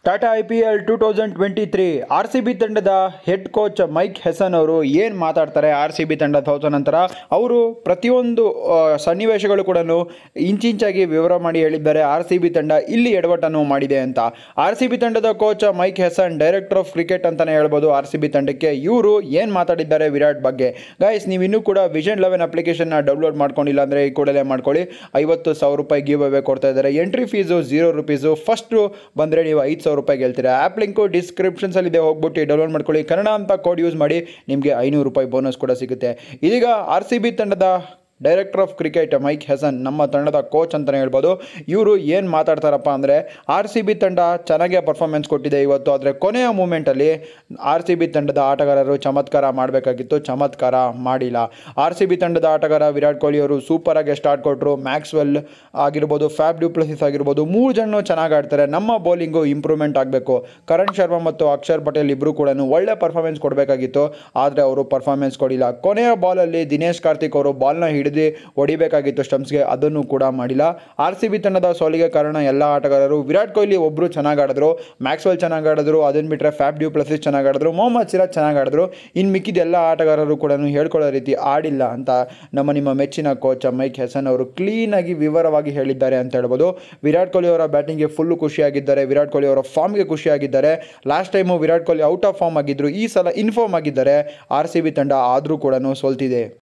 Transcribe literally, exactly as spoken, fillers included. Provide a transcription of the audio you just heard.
Tata I P L two thousand twenty three R C B ತಂಡದ head coach Mike Hesson ಅವರು ಏನು ಮಾತಾಡ್ತಾರೆ R C B ತಂಡದ ಹೋದ ನಂತರ ಅವರು ಪ್ರತಿಯೊಂದು ಸನ್ನಿವೇಶಗಳು ಕೂಡ ಇಂಚಿಂಚಾಗಿ ವಿವರ ಮಾಡಿ ಹೇಳಿದ್ದಾರೆ. ಆರ್ ಸಿ ಬಿ ತಂಡ ಇಲ್ಲಿ ಎಡವಟ್ಟನ್ನು ಮಾಡಿದೆ ಅಂತ. ಆರ್ ಸಿ ಬಿ ತಂಡದ coach Mike Hesson director of cricket ಅಂತಲೇ ಹೇಳ್ಬೋದು ಆರ್ ಸಿ ಬಿ ತಂಡಕ್ಕೆ. ಇವರು ಏನು ಮಾತಾಡಿದ್ದಾರೆ ವಿರಾಟ್ ಬಗ್ಗೆ. ಗಾಯ್ಸ್, ನೀವು ಇನ್ನೂ ಕೂಡ ವಿಷನ್ ಲೆವೆನ್ ಅಪ್ಲಿಕೇಶನ್ನ ಡೌನ್ಲೋಡ್ ಮಾಡ್ಕೊಂಡಿಲ್ಲ ಅಂದರೆ ಈ ಕೂಡಲೇ ಮಾಡ್ಕೊಳ್ಳಿ. ಐವತ್ತು ಸಾವಿರ ರೂಪಾಯಿ ಗಿವ್ ಅವೇ ಕೊಡ್ತಾ ಇದ್ದಾರೆ. Entry fees zero rupees. First ಬಂದರೆ ನೀವು ಐದು ಸಾವಿರ ರೂಪಾಯಿ ಗೆಲ್ತೀರಾ. ಆ್ಯಪ್ ಲಿಂಕು ಡಿಸ್ಕ್ರಿಪ್ಷನ್ಸಲ್ಲಿದೆ, ಹೋಗ್ಬಿಟ್ಟು ಡೌನ್ಲೋಡ್ ಮಾಡ್ಕೊಳ್ಳಿ. ಕನ್ನಡ ಅಂತ ಕೋಡ್ ಯೂಸ್ ಮಾಡಿ, ನಿಮಗೆ ಐನೂರು ರೂಪಾಯಿ ಬೋನಸ್ ಕೂಡ ಸಿಗುತ್ತೆ. ಇದೀಗ ಆರ್ ಸಿ ಬಿ ತಂಡದ director of cricket Mike Hesson, ನಮ್ಮ ತಂಡದ ಕೋಚ್ ಅಂತಲೇ ಹೇಳ್ಬೋದು, ಇವರು ಏನು ಮಾತಾಡ್ತಾರಪ್ಪ ಅಂದರೆ ಆರ್ ಸಿ ಬಿ ತಂಡ ಚೆನ್ನಾಗೇ ಪರ್ಫಾರ್ಮೆನ್ಸ್ ಕೊಟ್ಟಿದೆ ಇವತ್ತು. ಆದರೆ ಕೊನೆಯ ಮೂಮೆಂಟಲ್ಲಿ ಆರ್ ಸಿ ಬಿ ತಂಡದ ಆಟಗಾರರು ಚಮತ್ಕಾರ ಮಾಡಬೇಕಾಗಿತ್ತು, ಚಮತ್ಕಾರ ಮಾಡಿಲ್ಲ. ಆರ್ ಸಿ ಬಿ ತಂಡದ ಆಟಗಾರ ವಿರಾಟ್ ಕೊಹ್ಲಿ ಅವರು ಸೂಪರಾಗಿ ಸ್ಟಾರ್ಟ್ ಕೊಟ್ಟರು. ಮ್ಯಾಕ್ಸ್ವೆಲ್ ಆಗಿರ್ಬೋದು, ಫ್ಯಾಬ್ ಡ್ಯುಪ್ಲೆಸಿಸ್ ಆಗಿರ್ಬೋದು, ಮೂರು ಜನ ಚೆನ್ನಾಗಿ ಆಡ್ತಾರೆ. ನಮ್ಮ ಬೌಲಿಂಗು ಇಂಪ್ರೂವ್ಮೆಂಟ್ ಆಗಬೇಕು. ಕರಣ್ ಶರ್ಮಾ ಮತ್ತು ಅಕ್ಷರ್ ಪಟೇಲ್ ಇಬ್ಬರು ಕೂಡ ಒಳ್ಳೆ ಪರ್ಫಾರ್ಮೆನ್ಸ್ ಕೊಡಬೇಕಾಗಿತ್ತು, ಆದರೆ ಅವರು ಪರ್ಫಾರ್ಮೆನ್ಸ್ ಕೊಡಿಲ್ಲ. ಕೊನೆಯ ಬಾಲಲ್ಲಿ ದಿನೇಶ್ ಕಾರ್ತಿಕ್ ಅವರು ಬಾಲ್ನ ಹಿಡಿದು ಹೊಡಿಬೇಕಾಗಿತ್ತು ಸ್ಟಂಪ್ಸ್ಗೆ, ಅದನ್ನು ಕೂಡ ಮಾಡಿಲ್ಲ. ಆರ್ ಸಿ ಬಿ ತಂಡದ ಸೋಲಿಗೆ ಕಾರಣ ಎಲ್ಲ ಆಟಗಾರರು. ವಿರಾಟ್ ಕೊಹ್ಲಿ ಒಬ್ಬರು ಚೆನ್ನಾಗಿ ಆಡಿದ್ರು, ಮ್ಯಾಕ್ಸ್ವೆಲ್ ಚೆನ್ನಾಗಿ ಆಡಿದ್ರು, ಅದನ್ನು ಬಿಟ್ಟರೆ ಫ್ಯಾಬ್ ಡ್ಯುಪ್ಲೆಸಿಸ್ ಚೆನ್ನಾಗಿ ಆಡಿದ್ರು, ಮೊಹಮ್ಮದ್ ಸಿರಾಜ್ ಚೆನ್ನಾಗಿ ಆಡಿದ್ರು. ಇನ್ನು ಮಿಕ್ಕಿದ ಎಲ್ಲ ಆಟಗಾರರು ಕೂಡ ಹೇಳ್ಕೊಳ್ಳೋ ರೀತಿ ಆಡಿಲ್ಲ ಅಂತ ನಮ್ಮ ನಿಮ್ಮ ಮೆಚ್ಚಿನ ಕೋಚ್ ಮೈಕ್ ಹೆಸನ್ ಅವರು ಕ್ಲೀನಾಗಿ ವಿವರವಾಗಿ ಹೇಳಿದ್ದಾರೆ ಅಂತ ಹೇಳ್ಬೋದು. ವಿರಾಟ್ ಕೊಹ್ಲಿ ಅವರ ಬ್ಯಾಟಿಂಗ್ಗೆ ಫುಲ್ಲು ಖುಷಿಯಾಗಿದ್ದಾರೆ. ವಿರಾಟ್ ಕೊಹ್ಲಿ ಅವರ ಫಾರ್ಮ್ಗೆ ಖುಷಿಯಾಗಿದ್ದಾರೆ. Last time Virat Kohli out of form ಆಗಿದ್ದರು, ಈ ಸಲ ಇನ್ಫಾರ್ಮ್ ಆಗಿದ್ದಾರೆ. ಆರ್ ಸಿ ಬಿ ತಂಡ ಆದರೂ ಕೂಡ ಸೋಲ್ತಿದೆ.